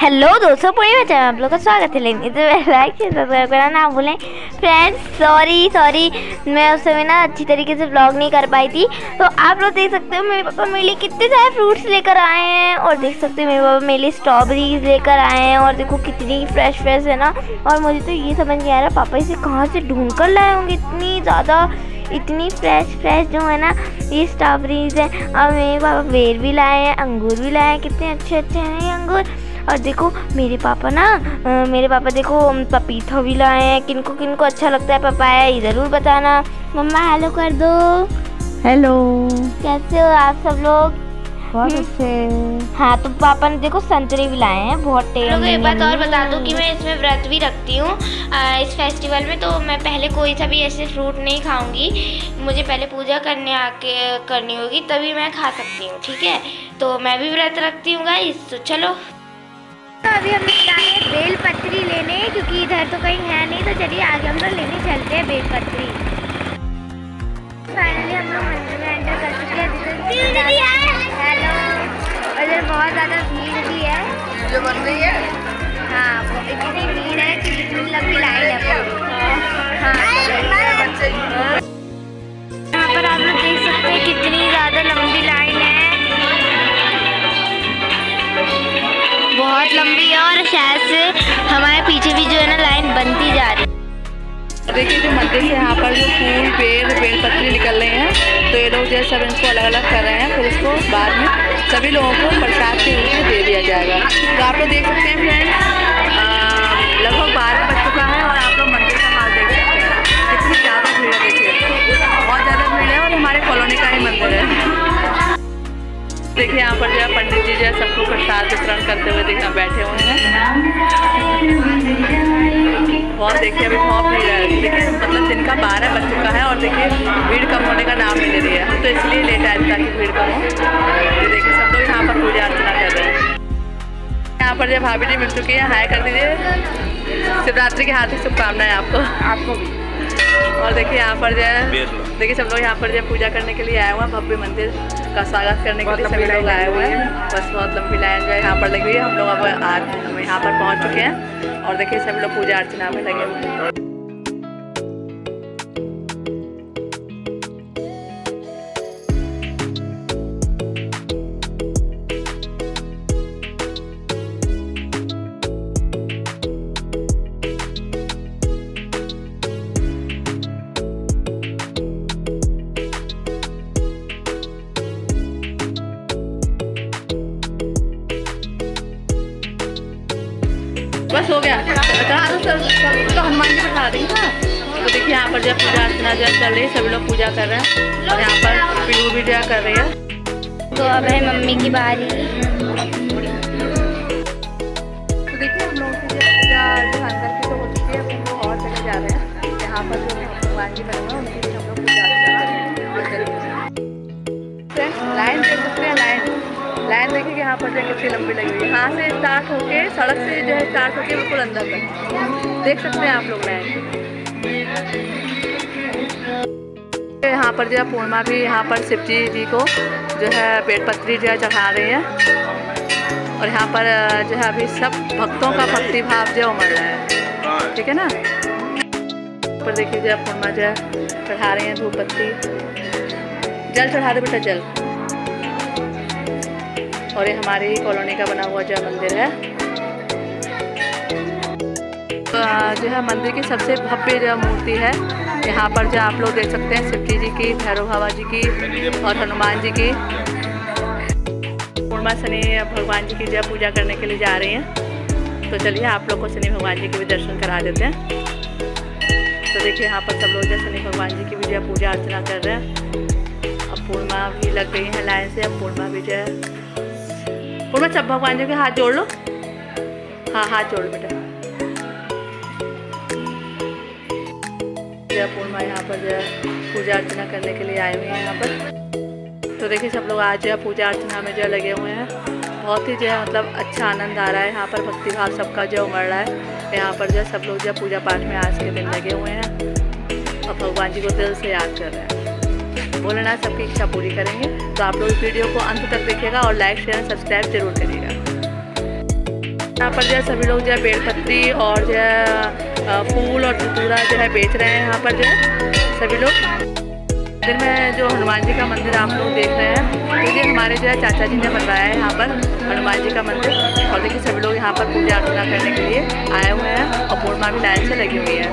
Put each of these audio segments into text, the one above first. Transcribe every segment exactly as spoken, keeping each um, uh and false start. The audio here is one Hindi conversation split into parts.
हेलो दोस्तों, पूरी बच्चे आप लोग का स्वागत है। लेकिन इसे लाइक सब्सक्राइब करना ना भूलें। फ्रेंड्स सॉरी सॉरी मैं उस समय ना अच्छी तरीके से व्लॉग नहीं कर पाई थी। तो आप लोग देख सकते हो मेरे पापा मेरे लिए कितने सारे फ्रूट्स लेकर आए हैं, और देख सकते हो मेरे पापा मेरे लिए स्ट्रॉबेरीज लेकर आए हैं, और देखो कितनी फ्रेश फ्रेश है ना। और मुझे तो ये समझ नहीं आ रहा पापा इसे कहाँ से ढूंढ कर लाए होंगे, इतनी ज़्यादा इतनी फ्रेश फ्रेश जो है ना ये स्ट्रॉबेरीज है। और मेरे पापा बेर भी लाए हैं, अंगूर भी लाए हैं, कितने अच्छे अच्छे हैं ये अंगूर। और देखो मेरे पापा ना आ, मेरे पापा देखो पपीता भी लाए हैं। किनको किनको अच्छा लगता है पपाया ये ज़रूर बताना। मम्मा हेलो कर दो। हेलो, कैसे हो आप सब लोग? बहुत अच्छे। हाँ तो पापा ने देखो संतरे भी लाए हैं, बहुत टेस्ट। लोगों एक बात और बता दूं कि मैं इसमें व्रत भी रखती हूँ इस फेस्टिवल में। तो मैं पहले कोई सा भी ऐसे फ्रूट नहीं खाऊंगी, मुझे पहले पूजा करने आके करनी होगी तभी मैं खा सकती हूँ, ठीक है? तो मैं भी व्रत रखती हूँ गाइस। तो चलो तो अभी हम जाए हैं बेल पत्री लेने, क्योंकि इधर तो कहीं है नहीं। तो चलिए आगे हम लोग लेने चलते हैं बेल पत्री। फाइनली हम लोग मंदिर में एंटर कर चुके हैं। हेलो, इधर बहुत ज़्यादा भीड़ भी है जो बन रही है। हाँ वो इतनी भीड़ है कि इतनी लंबी लाइन है। हाँ यहाँ पर आप लोग देख सकते हैं कितनी ज़्यादा लंबी लाइन है, बहुत लंबी है। और शायद से हमारे पीछे भी जो है ना लाइन बनती जा रही है। देखिए जो मंदिर से यहाँ पर जो फूल बेल बेल पत्री निकल रहे हैं, तो ये लोग जो सब इनको अलग अलग कर रहे हैं। फिर इसको बाद में सभी लोगों को प्रसाद के रूप में दे दिया जाएगा। तो आप लोग देख सकते हैं फ्रेंड्स, लगभग बारह बज चुका है और आप लोग मंदिर का हाल देख सकते हैं। कितनी ज़्यादा भीड़ है, देखिए बहुत ज़्यादा भीड़ है। और हमारे कॉलोनी का ही मंदिर है। देखिए यहाँ पर जो है पंडित जी जो है सबको प्रसाद वितरण करते हुए देखना बैठे हुए हैं। बहुत देखिए अभी बहुत भीड़ है। देखिए मतलब दिन का बारह बज चुका है और देखिए भीड़ कम होने का नाम नहीं ले रही है। तो इसलिए लेट आए ताकि भीड़ कम हो। तो देखिए सब लोग यहाँ पर पूजा अर्चना कर रहे हैं। यहाँ पर जो भाभी जी मिल चुकी है, हाय कर दीजिए। शिवरात्रि की हार्दिक शुभकामनाएं आपको आपको भी। और देखिए यहाँ पर जो है देखिए सब लोग यहाँ पर जो पूजा करने के लिए आए हुए हैं। भव्य मंदिर का स्वागत करने के लिए सभी लोग आए हुए हैं। बस बहुत लंबी लाइन जो है यहाँ पर लगी हुई है। हम लोग अब हम यहाँ पर पहुँच चुके हैं और देखिए सभी लोग पूजा अर्चना में लगे हुए हैं। बस हो गया कहा तो सर तो हनुमान जी बैठा देंगे ना। तो देखिए यहाँ पर जब पूजा अर्चना जो चल रही है, सभी लोग पूजा कर रहे हैं और यहाँ पर पीहू भी जो कर रही है। तो अब है मम्मी की बारी। तो देखिए हम लोगों की पूजा जो अंदर की तो हो चुकी है, हम लोग और चले जा रहे हैं। यहाँ पर जो भगवान जी बने हुए हैं उनकी भी हम लोग पूजा अर्चना कर रहे हैं। लाइन देख सकते हैं, लाइन लाइन देखिए यहाँ पर जो कितनी लंबी लगी हुई है। यहाँ से स्टार्ट होके सड़क से जो है स्टार्ट होके बिल्कुल अंदर तक देख सकते हैं आप लोग लाइन। यहाँ पर जो है पूर्णिमा भी यहाँ पर शिव जी जी को जो है बेलपत्री जो है चढ़ा रही है। और यहाँ पर जो है अभी सब भक्तों का भक्ति भाव जो उमड़ रहा है, ठीक है ना। पर देखिए जो है पूर्णिमा जो है चढ़ा रही है धूप बत्ती। जल चढ़ा दे बेटा जल। और ये हमारी कॉलोनी का बना हुआ जो मंदिर है। जो है मंदिर की सबसे भव्य जो मूर्ति है। यहाँ पर जो आप लोग देख सकते हैं शिव जी की, भैरव बाबा जी की और हनुमान जी की। पूर्णिमा शनि भगवान जी की जो पूजा करने के लिए जा रही हैं। तो चलिए आप लोग को शनि भगवान जी के भी दर्शन करा देते हैं। तो देखिए यहाँ पर सब लोग जो शनि भगवान जी की भी जो पूजा अर्चना कर रहे हैं। अब पूर्णिमा भी लग गई है लाइन से। अब पूर्णिमा भी जो है पूर्णिमा सब भगवान जी के हाथ जोड़ लो। हाँ हाथ जोड़ बेटा। पूर्णिमा यहाँ पर जो है पूजा अर्चना करने के लिए आए हुए हैं यहाँ पर। तो देखिए सब लोग आज जो है पूजा अर्चना में जो लगे हुए हैं। बहुत ही जो है मतलब अच्छा आनंद आ रहा है। यहाँ पर भक्ति भाव सबका जो उमड़ रहा है। यहाँ पर जो सब लोग जो पूजा पाठ में आज के दिन लगे हुए हैं और भगवान जी को दिल से याद कर रहे हैं। भोलेनाथ सबकी इच्छा पूरी करेंगे। तो आप लोग इस वीडियो को अंत तक देखिएगा और लाइक शेयर सब्सक्राइब जरूर करिएगा। यहाँ पर जो है सभी लोग जो है बेलपत्री और जो है फूल और धतूरा जो है बेच रहे हैं। यहाँ पर जो है सभी लोग मंदिर में जो हनुमान जी का मंदिर आप लोग देख रहे हैं, तो ये हमारे जो है चाचा जी ने बनवाया है यहाँ पर हनुमान जी का मंदिर। और देखिए सभी लोग यहाँ पर पूजा अर्चना करने के लिए आए हुए हैं और पूर्णिमा भी लाइन से लगी हुई है।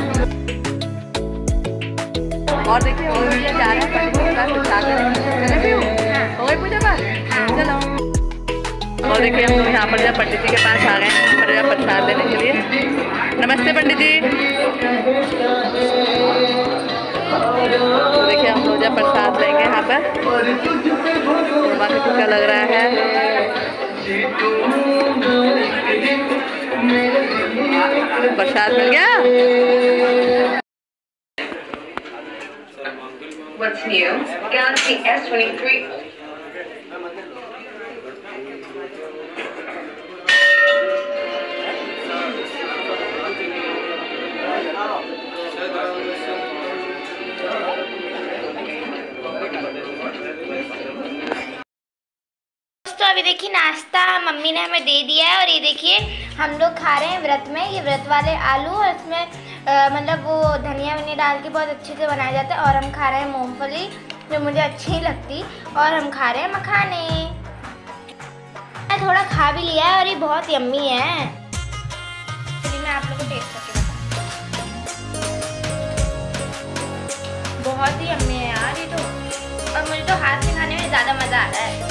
और देखिए वो भी जा रहे हैं पंडित जी का पूजा करने। चले भी हो गई पूजा पाठ, चलो। और देखिए हम लोग यहाँ पर जो पंडित जी के पास आ गए हैं पर प्रसाद लेने के लिए। नमस्ते पंडित जी। देखिए हम लोग जब प्रसाद लेंगे यहाँ पर, पूर्णिमा का टीका लग रहा है। प्रसाद मिल गया। What's new? Galaxy S twenty-three. तो अभी देखिए नाश्ता मम्मी ने हमें दे दिया है और ये देखिए हम लोग खा रहे हैं व्रत में। ये व्रत वाले आलू और इसमें आ, मतलब वो धनिया वनिया डाल के बहुत अच्छे से बनाया जाता है। और हम खा रहे हैं मूंगफली जो मुझे अच्छी नहीं लगती, और हम खा रहे हैं मखाने। मैं थोड़ा खा भी लिया है और ये बहुत यम्मी है। चलिए मैं आप लोगों को टेस्ट करके बताऊँ। बहुत ही यम्मी है यार ये तो, और मुझे तो हाथ से खाने में ज़्यादा मज़ा आ रहा है।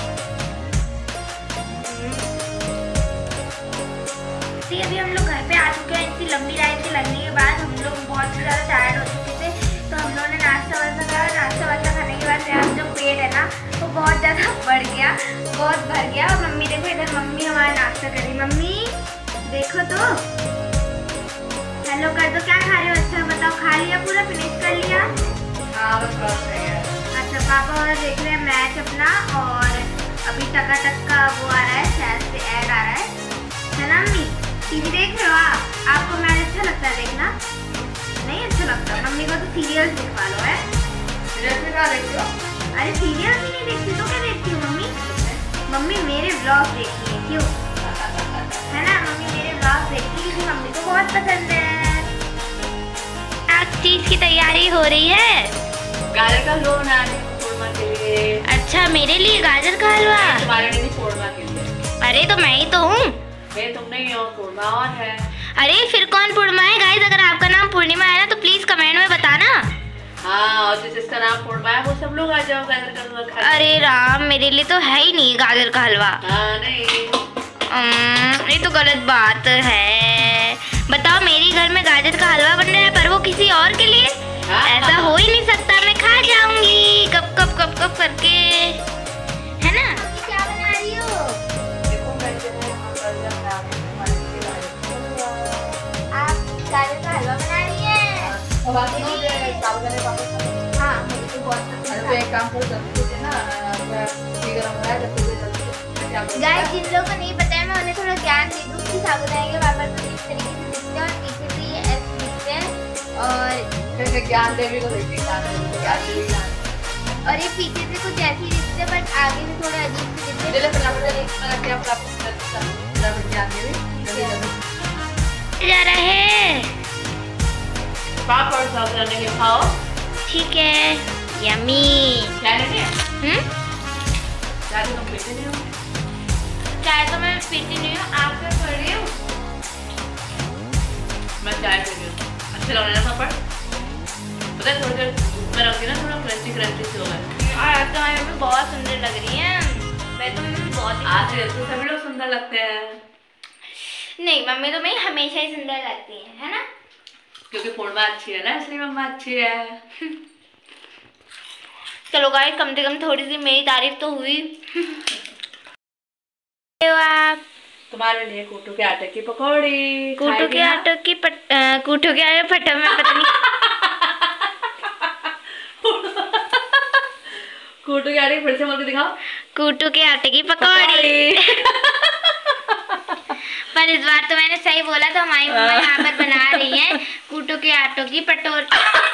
अभी हम लोग घर पे आ चुके हैं। इतनी लंबी राइड के लगने के बाद हम लोग बहुत ही ज़्यादा टायर्ड हो चुके थे, तो हम लोगों ने नाश्ता वास्ता करा। नाश्ता वास्ता खाने के बाद मेरा जो पेट है ना वो बहुत ज़्यादा बढ़ गया, बहुत भर गया। और मम्मी देखो इधर, मम्मी हमारा नाश्ता कर रही। मम्मी देखो तो, हेलो कर दो। क्या खा रहे हो? अच्छा बताओ, खा लिया पूरा, फिनिश कर लिया? हाँ बस बस है। अच्छा पापा और देख रहे हैं मैच अपना, और अभी टकाटक का वो आ रहा है, शायद से ऐड आ रहा है, है ना मम्मी? टीवी देख रहे हो आप? आपको मैच अच्छा लगता है देखना? नहीं अच्छा लगता? मम्मी को तो सीरियल्स दिखवा लो। है सीरियल भी क्या देखती हो? अरे सीरियल भी नहीं देखती तो क्या देखती हो मम्मी? मम्मी मेरे व्लॉग देखती है, क्यों? है ना मम्मी मेरे व्लॉग देखती है, मम्मी को बहुत पसंद है। आज चीज की तैयारी हो रही है। गाजर का हलवा बना रही हूं पूर्णिमा के लिए। अच्छा मेरे लिए गाजर का हलवा? तुम्हारे लिए पूर्णिमा के लिए। अरे तो मैं ही तो हूँ। तुम नहीं हो, पूर्णिमा और है। अरे फिर कौन पूर्णिमा है? गाइस अगर आपका नाम पूर्णिमा है ना तो प्लीज कमेंट में बताना। हाँ, और जिसका नाम पूर्णिमा है वो सब लोग आ जाओ गाजर का हलवा खाने। अरे राम, मेरे लिए तो है ही नहीं गाजर का हलवा। हाँ नहीं, ये तो गलत बात है। बताओ मेरे घर में गाजर का हलवा बन रहा है पर वो किसी और के लिए? हाँ, ऐसा हाँ। हो ही नहीं सकता। मैं खा जाऊंगी कब कब कब कब करके, है ना? क्या बना रही हो? आप गाजर का हलवा बना रही हैं? हाँ मुझे तो बहुत पसंद है। एक काम करो जल्दी से ना, गरम हो रहा है जब गाइस जिन लोगों को नहीं पता है मैं उन्हें थोड़ा ज्ञान दे दूँ कि साबुदाने के पापड़ तो इस तरीके से दिखते हैं और पीछे से ये ऐसे दिखते हैं, और फिर ज्ञान देवी को देखते हैं और ये पीछे से कुछ ऐसे ही दिखते हैं बट आगे से थोड़ा अजीब से दिखते हैं। जा रहा है पापड़ साबुदाने के खाओ। ठीक है, यम्मी। चाय नहीं है? हम्म चाय तो तुम पीते नहीं हो। चाय तो मैं पीती नहीं हूँ, आप क्या कर रही हो? मैं चाय पी रही हूँ। अच्छे लग रहे हैं पापड़। पता है थोड़ी देर मैं रखी ना, थोड़ा क्रंची क्रंची से हो गया। आज तो हमें बहुत सुंदर लग रही हैं। मैं तो मम्मी बहुत ही आज तो सभी लोग सुंदर लगते हैं। नहीं मम्मी तो मेरी हमेशा ही सुंदर लगती हैं, है ना? क्योंकि पूर्णिमा अच्छी है ना, इसलिए मम्मा अच्छी है। चलो गाइस कम से कम थोड़ी सी मेरी तारीफ तो हुई। आप तुम्हारे लिए कूटू के आटे की पकौड़ी। कूटू के आटे की पट कूटू के आटे फटा में पता नहीं कूटू के आटे फिर से बोल के दिखाओ। कूटू के आटे की पकौड़ी। पर इस बार तो मैंने सही बोला, तो हमारी मम्मा यहाँ पर बना रही है कूटू के आटों की पटोरी।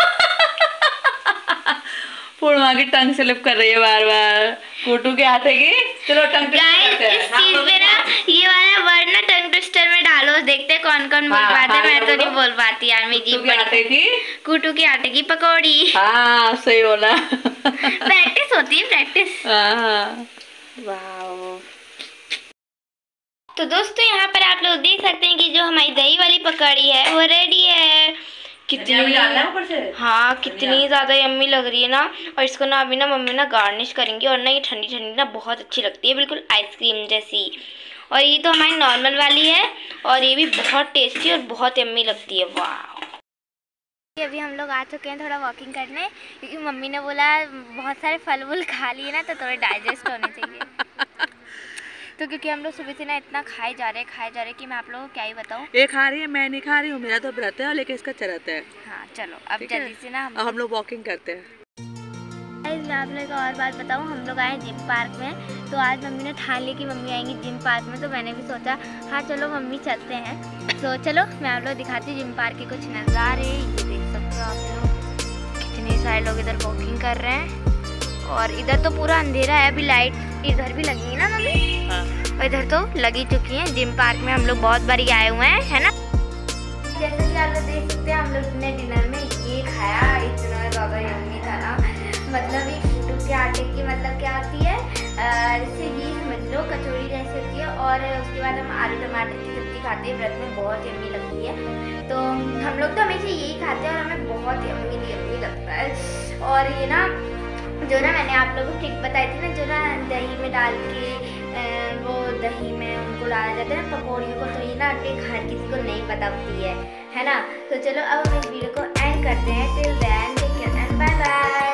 पूर्णिमा की टंग स्लिप कर रही है बार बार। कूटू के आटे की, चलो टंग गाइस इस चीज पे ना ये वाला वर्ड ना टंग मिक्सचर में डालो, देखते कौन कौन बोल पाते हैं। मैं तो नहीं बोल पाती यार, मेरी जीभ आटे की कुटू के आटे की पकौड़ी। हाँ सही बोला। प्रैक्टिस होती है, प्रैक्टिस। हाँ वाओ। तो दोस्तों यहाँ पर आप लोग देख सकते हैं कि जो हमारी दही वाली पकौड़ी है वो रेडी है। कितनी ऊपर से, हाँ कितनी ज़्यादा यम्मी लग रही है ना। और इसको ना अभी ना मम्मी ना गार्निश करेंगी और ना ये ठंडी ठंडी ना बहुत अच्छी लगती है, बिल्कुल आइसक्रीम जैसी। और ये तो हमारी नॉर्मल वाली है और ये भी बहुत टेस्टी और बहुत यम्मी लगती है। वाह। अभी हम लोग आ चुके हैं थोड़ा वॉकिंग करने, क्योंकि मम्मी ने बोला बहुत सारे फल वूल खा लिए ना तो थोड़े डाइजेस्ट होने चाहिए। तो क्योंकि हम लोग सुबह से ना इतना खाए जा रहे हैं खाए जा रहे हैं कि मैं आप लोगों को क्या ही बताऊँ। ये खा रही है, मैं नहीं खा रही हूँ, मेरा तो व्रत है लेकिन इसका चरत है। हाँ चलो अब जल्दी से ना हम हम लोग वॉकिंग करते हैं। मैं आप लोगों को और बात बताऊँ, हम लोग आए जिम पार्क में। तो आज मम्मी ने ठान ली कि मम्मी आएंगी जिम पार्क में, तो मैंने भी सोचा हाँ चलो मम्मी चलते हैं। तो चलो मैं आप लोग दिखाती हूँ जिम पार्क के कुछ नज़ारे। ये देख सकते हो आप लोग, कितने सारे लोग इधर वॉकिंग कर रहे हैं। और इधर तो पूरा अंधेरा है, अभी लाइट इधर भी लगी है ना मम्मी? हाँ। और इधर तो लगी चुकी है। जिम पार्क में हम लोग बहुत बारी आए हुए हैं, है ना। जैसे कि आप लोग देख सकते हैं हम लोग ने डिनर में ये खाया, इतना ज़्यादा यम्मी था ना। मतलब ये कुटू के आटे की मतलब क्या होती है, जैसे ये समझ लो कचौड़ी जैसी होती है। और उसके बाद हम आलू टमाटर की सब्ज़ी खाते हैं व्रत में, बहुत यम्मी लगती है। तो हम लोग तो हमेशा यही खाते हैं और हमें बहुत यम्मी यम्मी लगता है। और ये ना जो ना मैंने आप लोगों को ट्रिक बताई थी ना, जो ना दही में डाल के वो दही में उनको डाला जाता है ना पकौड़ियों को, तो ये ना ट्रिक हर किसी को नहीं पता होती है, है ना। तो चलो अब हम इस वीडियो को एंड करते हैं। Till then take care and bye bye.